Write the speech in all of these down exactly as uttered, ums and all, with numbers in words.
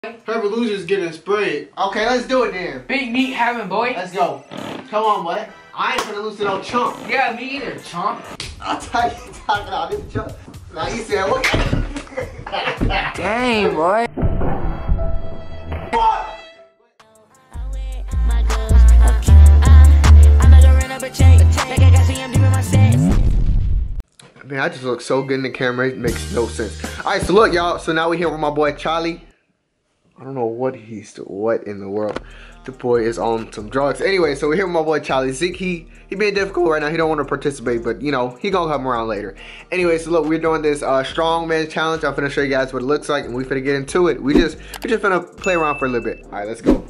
Whoever loses getting sprayed. Okay, let's do it then. Big meat having, boy. Let's go. Come on, boy. I ain't gonna lose to no chump. Yeah, me either, chomp. I'll tell you talking about this chump. Now you said what? Dang, boy. What? Man, I just look so good in the camera, it makes no sense. Alright, so look y'all, so now we're here with my boy Charlie. I don't know what he's, what in the world. The boy is on some drugs. Anyway, so we're here with my boy Charlie. Zeke, he, he being difficult right now, he don't want to participate, but you know, he gonna come around later. Anyway, so look, we're doing this uh, strongman challenge. I'm finna show you guys what it looks like, and we finna get into it. We just, we just finna play around for a little bit. Alright, let's go.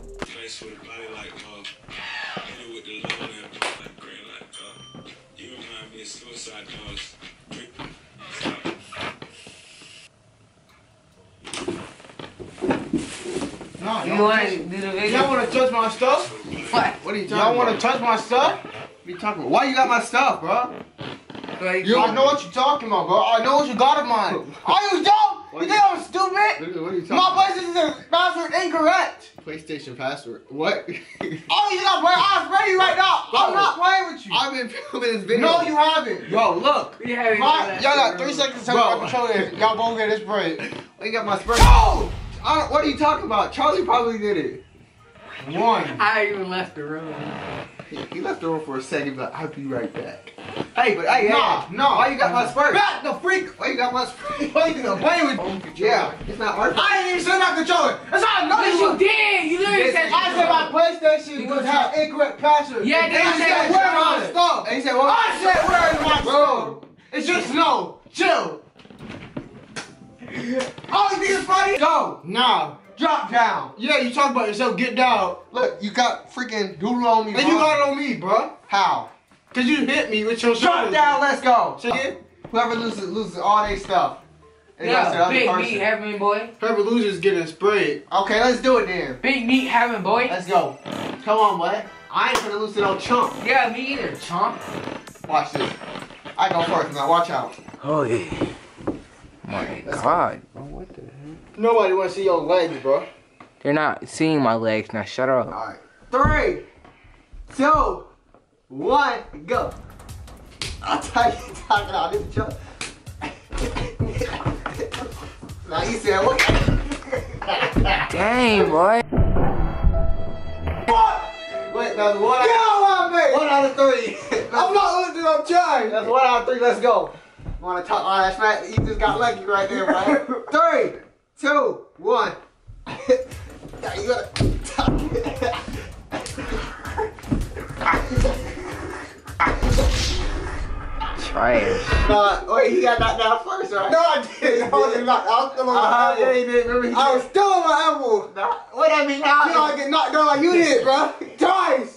No, You want to do the video? Y'all want to touch my stuff? What? What are you talking Y'all about? want to touch my stuff? What are you talking about? Why you got my stuff, bro? Like, You don't know what you're talking about, bro. I know what you got of mine. Are you dumb? You think I'm stupid? What are you talking My about? PlayStation password incorrect. PlayStation password. What? Oh, you got my eyes ready right now. I'm not playing with you. I've been filming this video. No, you haven't. Bro, look. we have My, y'all got three seconds to tell me Bro. my controller is. Y'all both get this break. You got my spray. Go! I don't, what are you talking about? Charlie probably did it. One. I even left the room. He, he left the room for a second, but I'll be right back. Hey, but hey, Nah, hey, no. why you got my spray? Back the freak. Why you got my spray? Why you gonna play with me? Yeah, it's not our I ain't even said my controller. That's how I know Yes, you. you did. You literally said I said my PlayStation You was was have incorrect password. Yeah, and then I you said said where turn my on it. stuff. And he said, what? I said where is my Bro. stuff? It's just snow. Chill. Oh, you think it's funny? Go. Nah. Drop down. Yeah, you talk about yourself. Get down. Look, you got freaking doodle on me, And bro. you got it on me, bro. How? Cause you hit me with your Drop shoulder. down, let's go. Say again? Whoever loses, loses all their stuff. And that's the Yeah, other big person. meat having, boy. Whoever loses getting sprayed. Okay, let's do it then. Big meat having, boy. Let's go. Come on, boy. I ain't gonna lose to no chump. Yeah, me either, chomp. Watch this. I go first now. Watch out. Oh, yeah. My God. Bro, what the heck? Nobody wanna see your legs, bro. They're not seeing my legs. Now shut up. All right. Three, two, one, go. I'll tell you talking about this chump. Now you said what? Dang, boy. What? Wait, that's one Get out, out of my face! one out of three. I'm not losing, I'm trying. That's one out of three. Let's go. Want to talk? Oh, that's right. You just got lucky right there, right? Three, two, one. Now you gotta talk. Trash. Nah, wait, he got knocked down first, right? No, I didn't. I was not. I was still on my Uh, yeah, elbow. he did. Remember, he I was did. still on my elbow. Nah, what I mean now? You know I get knocked down like you did, bro. Twice.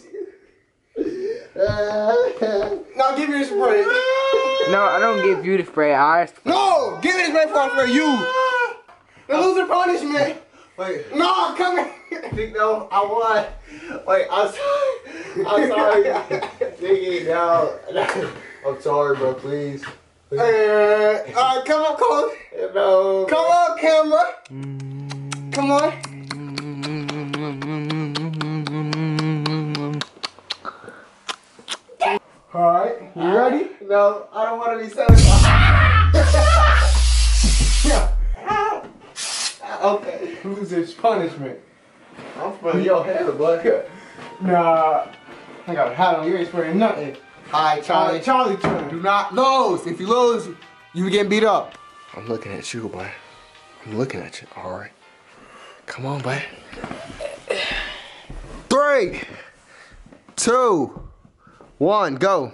Uh, Now give me the spray. No, I don't give you the spray. I asked. No, give me the spray before I spray you. The loser punishment. wait. No, come here. Think no, I won. Wait, I'm sorry. I'm sorry. Diggy, no. I'm sorry, bro. Please. Please. Uh, Alright, come on, Cole. No. Come on, camera. Come on. Alright, you ready? No, I don't want to be satisfied. Yeah. Okay. Loser's punishment. I'm spraying your hair, boy. Nah. I got a hat on. You ain't spraying nothing. Alright, Charlie, Charlie. Charlie turn. Do not lose. If you lose, you getting beat up. I'm looking at you, boy. I'm looking at you. All right. Come on, boy. Three, two, one, go.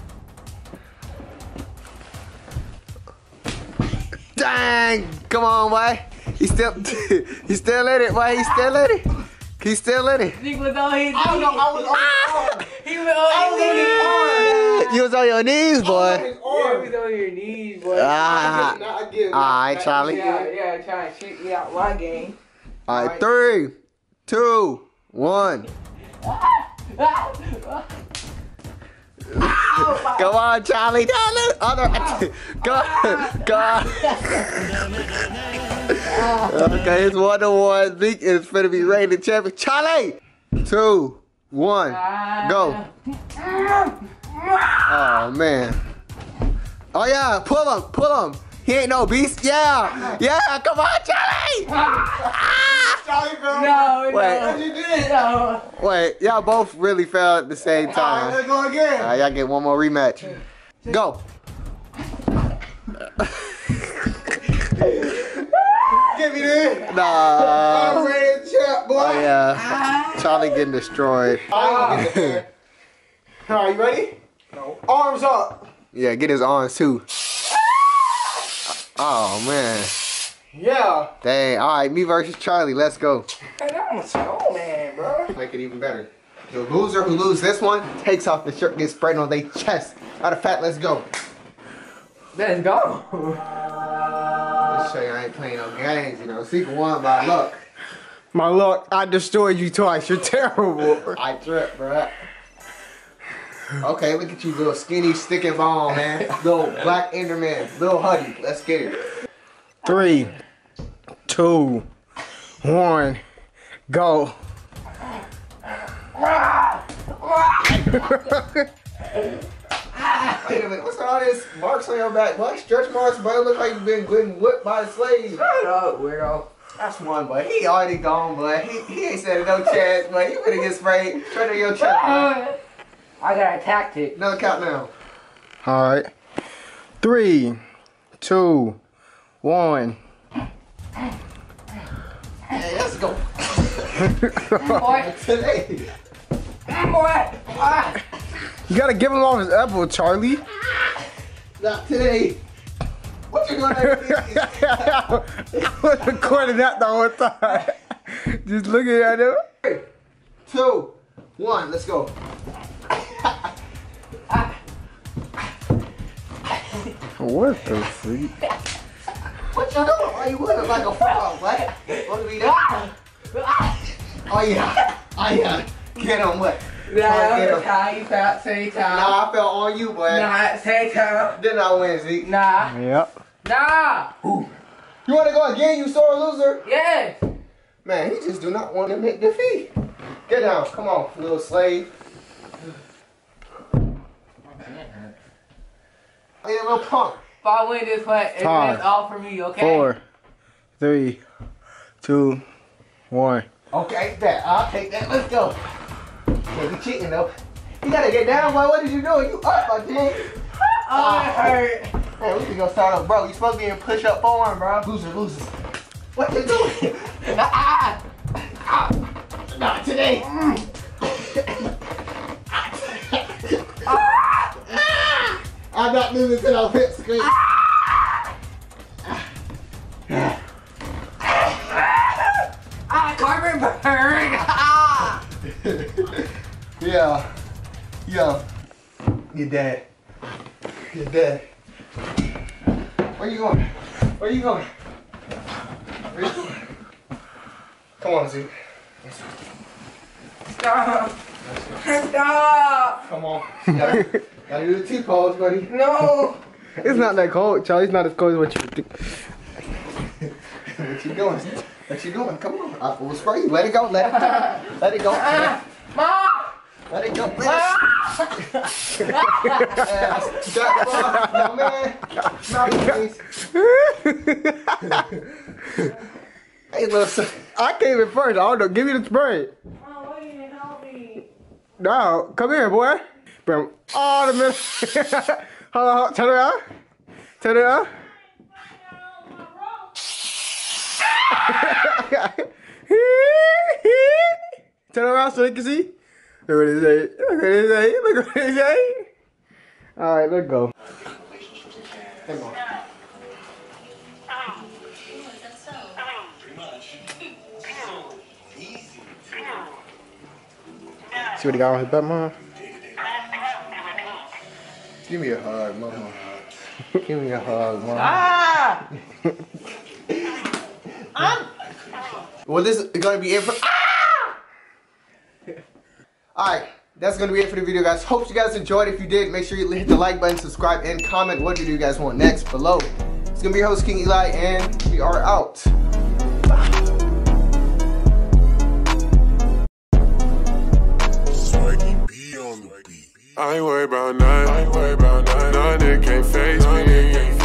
Dang! Come on, boy. He still, he still in it, boy. He still in it. He still in it. He was on his I don't know. I was on his arm. He was I on was on his his arm. You was on your knees, I boy. was on his Yeah, he arm. was on your knees, boy. Ah. I get it, I get it. All right, Charlie. Yeah, yeah, trying to cheat me out my game. All right, three, two, one. Come on, Charlie. Down the other. Go, go. Okay, it's one to one. Zeke is finna be reigning champion. Charlie! Two, one, go. Oh, man. Oh, yeah, pull him, pull him. He ain't no beast. Yeah, yeah, come on, Charlie! Charlie, bro. No, Wait. no. What you did? No. Wait, y'all both really fell at the same All right, time. let's go again. All right, y'all get one more rematch. Go. Give me this. Nah. I'm ready to chat, boy. Oh, yeah. Charlie getting destroyed. I ain't gonna get there. All right, you ready? No. Arms up. Yeah, get his arms too. Oh, man. Yeah. Dang. All right, me versus Charlie. Let's go. Hey, that was so man, bro. Make it even better. The loser who loses this one takes off the shirt, gets sprayed on their chest. Matter of fact, let's go. Let's go. Let's show you I ain't playing no games, you know. Secret one by luck. My luck, I destroyed you twice. You're terrible. I tripped, bruh. Okay, look at you, little skinny, stick and ball, man. Little black Enderman, little Huddy. Let's get it. Three, two, one, go. Wait a minute, what's all this marks on your back? What? Stretch marks, but it look like you've been getting whipped by a slave. Shut up, weirdo. That's one, but he already gone, but he, he ain't said no chance, but you better get sprayed. Straight to your chest. Man. I got a tactic. Another countdown. All right. Three, two, one. Hey, let's go. Boy, Today. boy. Ah. You gotta give him off his elbow, Charlie. Not today. What you doing there? I was recording that the whole time. Just looking at him. Three, two, one, let's go. What the freak? What you doing? Why you looking like a frog, what? Want to be that? Oh yeah. Oh yeah. Get him what? Nah, how you felt, say time. Nah, I fell on you, boy. Nah, say time. Didn't I win, Zeke? Nah. Yep. Nah. You want to go again, you sore loser? Yes. Man, he just do not want to admit defeat. Get down. Come on, little slave. Hey, little punk. If I win this one, it's Five, all for me, okay? Four, three, two, one. Okay, that. I'll take that. Let's go. Can't be cheating, though. You got to get down, boy. What did you do? You up, my thing. Oh, it hurt. Man, we can go start up, bro. You supposed to be in push-up form, bro. Loser, losers. What you doing? Ah. Not today. I'm not losing till I hit screen. Ah, carbon burn. Ah. Yeah. Yeah. You're dead. You're dead. Where you going? Where you going? Where you going? Come on, Zeke. Stop. Stop. Come on. You gotta, gotta do the T-pose, buddy. No. It's not that cold, Charlie. It's not as cold as what you think. What you doing? What you doing? Come on. I will spray you. Let it go. Let it go. Let it go. Ah. Mom. Let it go. Let it go. Shut up, no man. Mouth, please. Hey, little son. I came in first. I don't know. Give me the spray. Oh, why you didn't help me? No, come here, boy. Bro, all the minutes. Hold on, hold on. Turn around. Turn around. Turn around so they can see. Look what it say. Look what it say. Look what it say. All right, let's go. Come on. See what he got on his butt, mom? Give me a hug, mama. Give me a hug, mama. Ah. Well, this is gonna be it for. Ah! All right, that's gonna be it for the video, guys. Hope you guys enjoyed. If you did, make sure you hit the like button, subscribe, and comment what video you guys want next below. It's gonna be your host, King Eli, and we are out. I ain't worried about none. I ain't worried about none. Nothing can't face me.